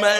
man.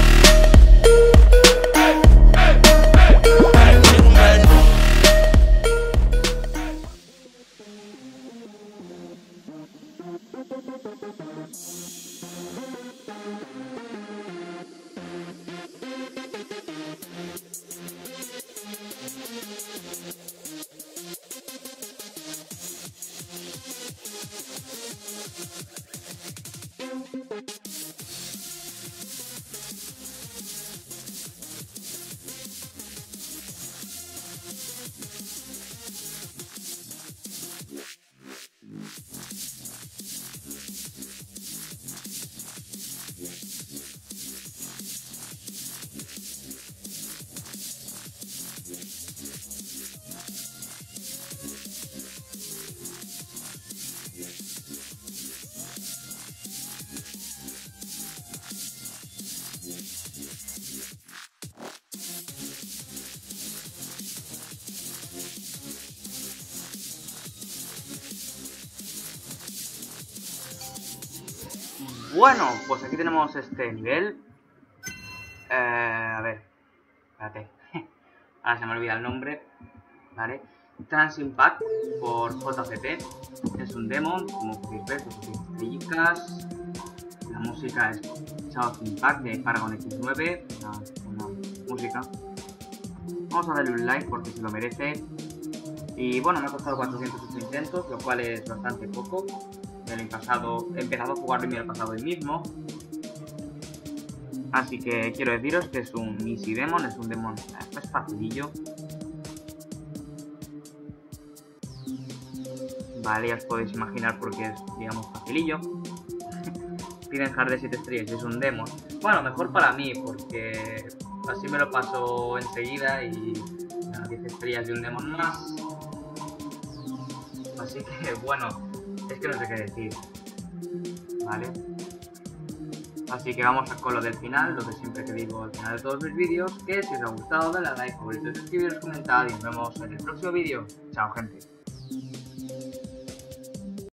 Bueno, pues aquí tenemos este nivel. A ver, espérate. Ahora se me olvida el nombre. Vale. Trans Impact por JCP. Es un demo, como podéis ver, con estrellitas. La música es South Impact de Paragon X9. Una música. Vamos a darle un like porque se lo merece. Y bueno, me ha costado 408 intentos, lo cual es bastante poco. El año pasado he empezado a jugarlo y me lo he pasado el mismo. Así que quiero deciros que es un Easy Demon, es un demon, es facilillo. Vale, ya os podéis imaginar por qué es, digamos, facilillo. Piden hard de 7 estrellas y es un demon. Bueno, mejor para mí, porque así me lo paso enseguida y 10 estrellas de un demon más. Así que bueno, es que no sé qué decir. Vale. Así que vamos con lo del final, lo que siempre que digo al final de todos mis vídeos, que si os ha gustado, dale a like, favorito, suscribiros, comentad y nos vemos en el próximo vídeo. Chao, gente.